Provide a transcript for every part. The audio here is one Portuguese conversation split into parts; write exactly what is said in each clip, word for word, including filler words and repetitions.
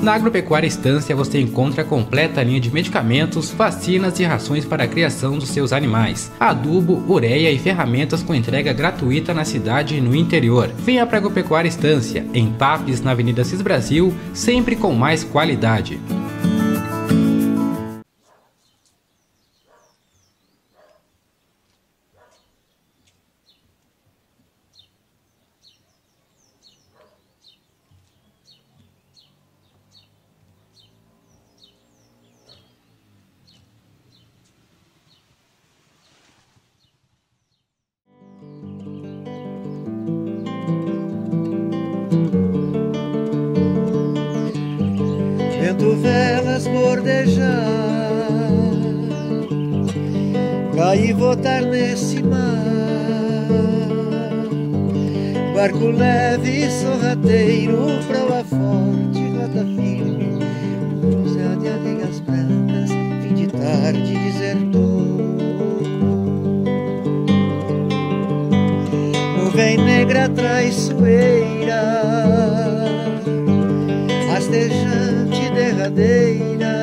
Na Agropecuária Estância você encontra a completa linha de medicamentos, vacinas e rações para a criação dos seus animais, adubo, ureia e ferramentas com entrega gratuita na cidade e no interior. Venha para a Agropecuária Estância, em Tapes, na Avenida Cis Brasil, sempre com mais qualidade. Vendo velas bordejar, gaivotar nesse mar, barco leve e sorrateiro, proa forte, rota firme, cruza de adegas brancas, fim de tarde desertou. Nuvem negra traiçoeira, rastejante derradeira,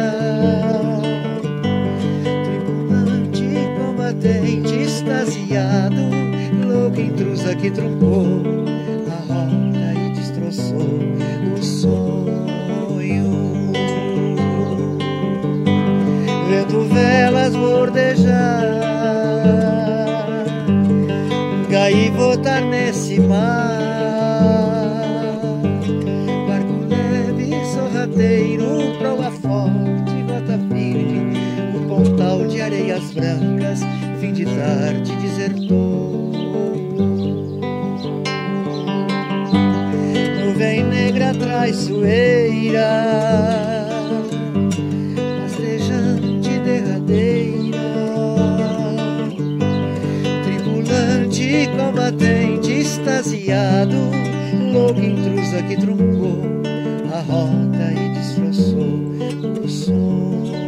tripulante combatente extasiado, louco intrusa que truncou a roda e destroçou o sonho. Vendo velas bordejar, gaivotar nesse mar, proa forte, rota firme, o pontal de areias brancas, fim de tarde desertou. Nuvem negra traiçoeira, rastejante derradeira, tripulante combatente extasiado, louco intrusa que truncou a roda e destroçou o som.